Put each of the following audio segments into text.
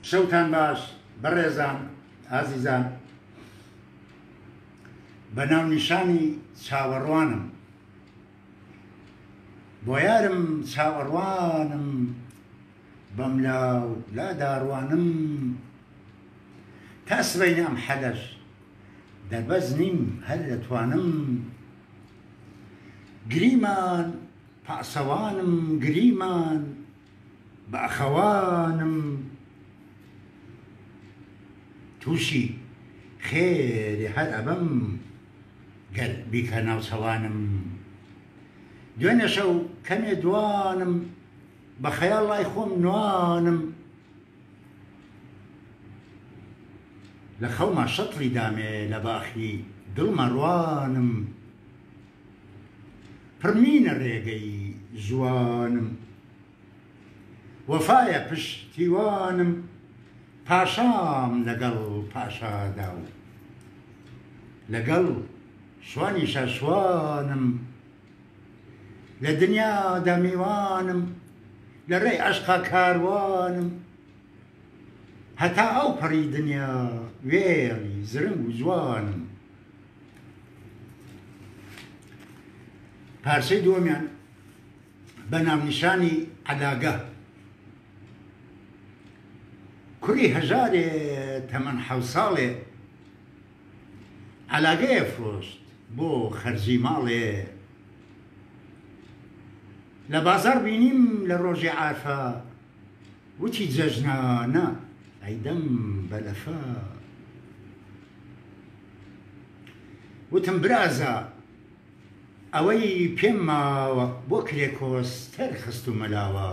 شەوتان باش بەڕێزان ئازیزان بە ناونیشانی چاوەڕوانم بۆ یارم چاوەڕوانم بەم لاو لا داڕوانم تا سبەینە ئەم حەدەش دەربەز نیم هەر دەتوانم گریمان پاسەوانم گریمان بە ئەخەوانم تووشی خێری هەر ئەبەم گەر بیکە ناوچەوانم دوێنێ شەو کەمێ دوانم بە خەیاڵ لای خۆم نوانم لە خەوما شەتڵی دامێ لە باخی دڵمە ڕوانم پڕمینە ڕێگەی جوانم وەفایە پشتیوانم پاشام لەگەڵ پاشادا و لەگەڵ شوانی شەشوانم لە دنیادا میوانم لە ڕێی عەشقا کاروانم هەتا ئەو پەڕی دنیا وێڵی زرنگ و جوانم پارچەی دووەمیان بە ناونیشانی عەلاگە کوڕی هەژارێ تەمەن حەوت ساڵێ عەلاگەیە فرۆشت بۆ خەرجی ماڵێ لە بازاڕ بینیم لە ڕۆژی عارفە وتی جەژنانە ئەیدەم بەلەفە وتم برازە ئەوەی پێم ماوە بۆ کرێکۆستەر خست و مەلاوە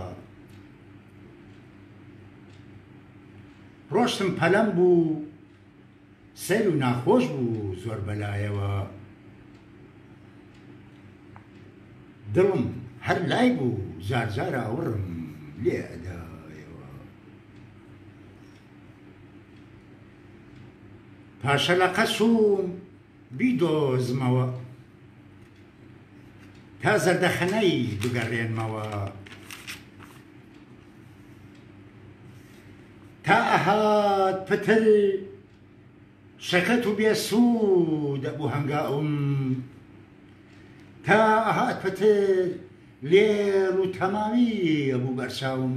ڕۆشتم پەلەم بوو سەر و ناخۆش بوو زۆر بەلایەوە دڵم هەر لای بوو زارزار ئاوڕم لێ ئەدایەوە پاشە لە قەسوم بیدۆزمەوە تا زەردەخەنەی بگەڕێنمەوە تا ئەهات پتر شەکەت و بێسوود بوو هەنگاوم تا ئەهات پتر لێر و تەمامی بوو بەرچاوم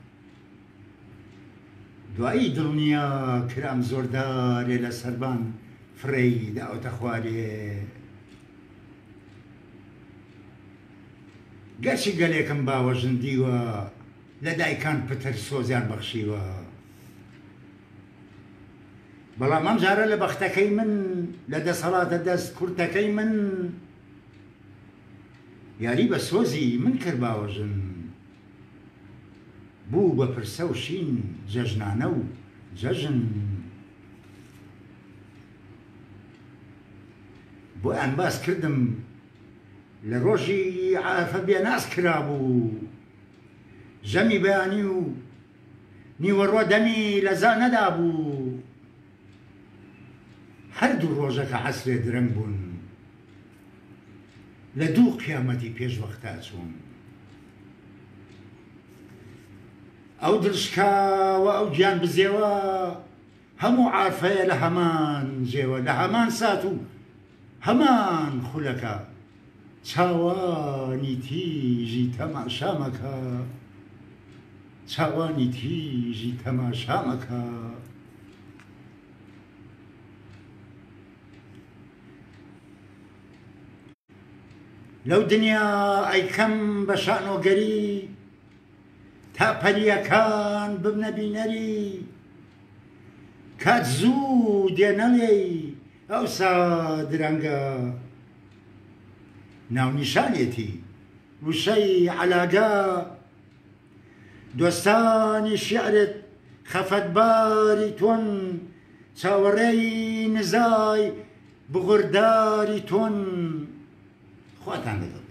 دوایی دڵنیا کرام زۆردارێ لە سەربان فڕەی داوەتە خوارێ گەرچی گەلێکم باوەژن دیوە لە دایکان پتر سۆزیان بەخشیوە بەڵام ئەم جارە لە بەختەکەی من لە دەسەڵاتە دەست کورتەکەی من یاری بە سۆزی من کرد باوەژن بوو بە پرسە و شین جەژنانە و جەژن بۆیان باس کردم لە ڕۆژی عارفە بێناس کرابوو ژەمی بەیانی و نیوەڕۆ دەمی لەزا نەدابوو هەردوو ڕۆژەکە عەسرێ درەنگ بوون لە دوو قیامەتی پێش وەختا چوون ئەو دڵشکاوە ئەو گیان بزێوە هەموو عارفەیە لە هەمان جێوە لە هەمان سات و هەمان خولەکە چاوانی تیژی تەماشامەکە چاوانی تیژی تەماشامەکە لەو دنیا ئەیکەم بە شانۆگەری تا پەریەکان ببنە بینەری کات زوو دێنەڵێی ئەوسا درەنگە ناونیشانێتی وشەی عەلاگە دۆستانی شیعرت خەفەتباری تۆن چاوەڕێی نزای بغورداری تۆن خواتان لەگەڵ